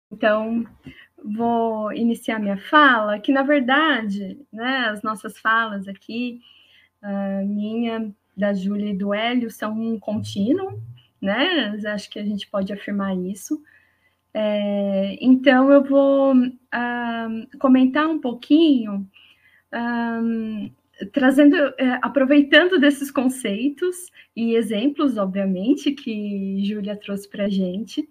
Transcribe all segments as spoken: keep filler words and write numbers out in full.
Então, vou iniciar minha fala, que na verdade, né, as nossas falas aqui, a minha, da Júlia e do Hélio, são um contínuo, né? Acho que a gente pode afirmar isso. É, então, eu vou uh, comentar um pouquinho, um, trazendo, uh, aproveitando desses conceitos e exemplos, obviamente, que Júlia trouxe para a gente,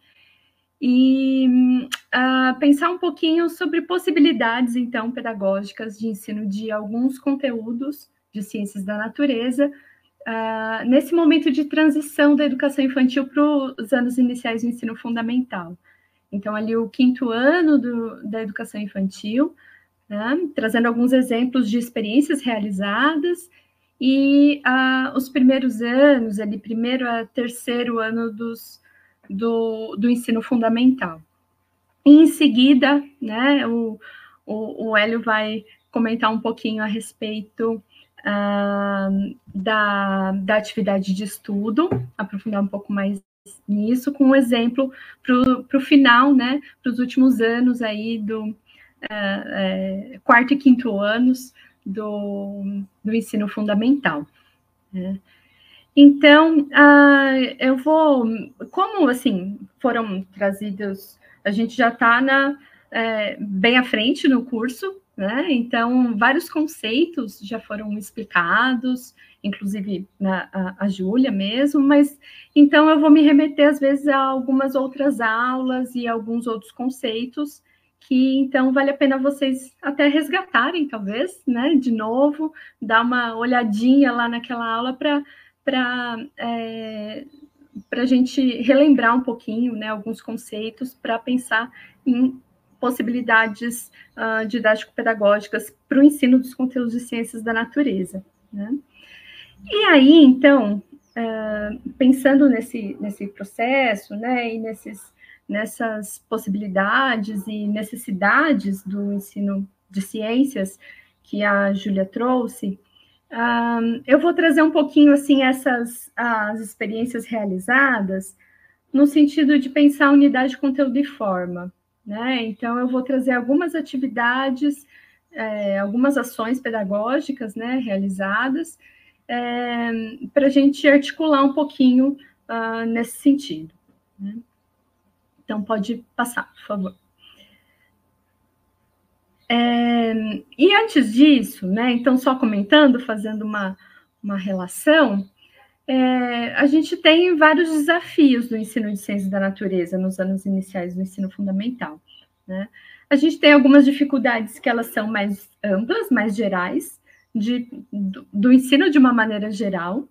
e uh, pensar um pouquinho sobre possibilidades, então, pedagógicas de ensino de alguns conteúdos de ciências da natureza, uh, nesse momento de transição da educação infantil para os anos iniciais do ensino fundamental. Então, ali o quinto ano do, da educação infantil, né, trazendo alguns exemplos de experiências realizadas, e uh, os primeiros anos, ali, primeiro a terceiro ano dos Do, do ensino fundamental. E em seguida, né, o, o, o Hélio vai comentar um pouquinho a respeito uh, da, da atividade de estudo, aprofundar um pouco mais nisso, com um exemplo para o final, né, para os últimos anos aí do uh, é, quarto e quinto anos do, do ensino fundamental, né. Então, uh, eu vou, como assim foram trazidos, a gente já está é, bem à frente no curso, né? Então, vários conceitos já foram explicados, inclusive na, a, a Júlia mesmo, mas então eu vou me remeter às vezes a algumas outras aulas e alguns outros conceitos que então vale a pena vocês até resgatarem, talvez, né? De novo, dar uma olhadinha lá naquela aula para para é, a gente relembrar um pouquinho, né, alguns conceitos para pensar em possibilidades uh, didático-pedagógicas para o ensino dos conteúdos de ciências da natureza, né? E aí, então, uh, pensando nesse, nesse processo, né, e nesses, nessas possibilidades e necessidades do ensino de ciências que a Júlia trouxe, Um, eu vou trazer um pouquinho assim essas as experiências realizadas no sentido de pensar unidade, conteúdo e forma, né? Então eu vou trazer algumas atividades, é, algumas ações pedagógicas, né, realizadas, é, para a gente articular um pouquinho uh, nesse sentido, né? Então pode passar, por favor. É, e antes disso, né? Então só comentando, fazendo uma, uma relação. É, a gente tem vários desafios do ensino de ciências da natureza nos anos iniciais do ensino fundamental, né? A gente tem algumas dificuldades que elas são mais amplas, mais gerais, de, do, do ensino de uma maneira geral.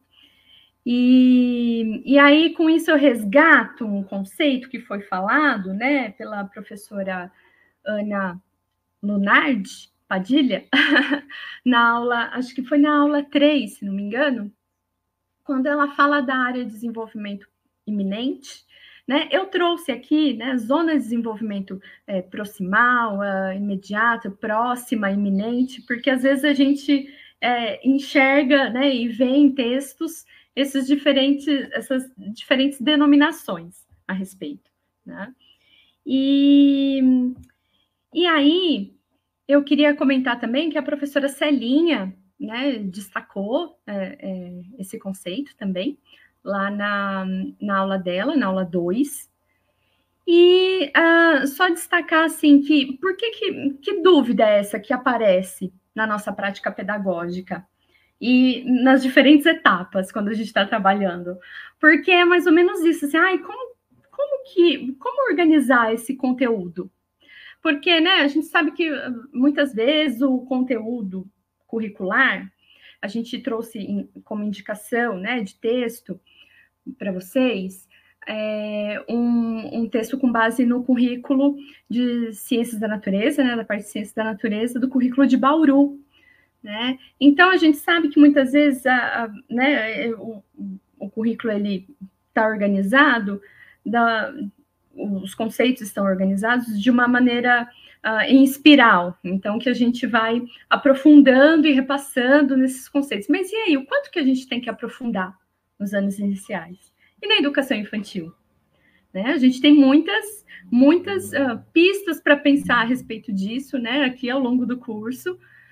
E, e aí, com isso, eu resgato um conceito que foi falado, né, pela professora Ana Lunardi Padilha, na aula, acho que foi na aula três, se não me engano, quando ela fala da área de desenvolvimento iminente, né, eu trouxe aqui, né, zona de desenvolvimento é, proximal, uh, imediata, próxima, iminente, porque às vezes a gente é, enxerga, né, e vê em textos esses diferentes, essas diferentes denominações a respeito, né? E, e aí eu queria comentar também que a professora Celinha, né, destacou é, é, esse conceito também, lá na, na aula dela, na aula dois. E uh, só destacar, assim, que por que, que, que dúvida é essa que aparece na nossa prática pedagógica? E nas diferentes etapas, quando a gente está trabalhando. Porque é mais ou menos isso, assim, ai, como, como, que, como organizar esse conteúdo? Porque, né, a gente sabe que muitas vezes o conteúdo curricular, a gente trouxe como indicação, né, de texto para vocês, é, um, um texto com base no currículo de Ciências da Natureza, né, da parte de Ciências da Natureza, do currículo de Bauru, né? Então, a gente sabe que muitas vezes a, a, né, o, o currículo ele está organizado da, os conceitos estão organizados de uma maneira uh, em espiral, então que a gente vai aprofundando e repassando nesses conceitos. Mas e aí, o quanto que a gente tem que aprofundar nos anos iniciais? E na educação infantil? né? A gente tem muitas, muitas uh, pistas para pensar a respeito disso, né? Aqui ao longo do curso,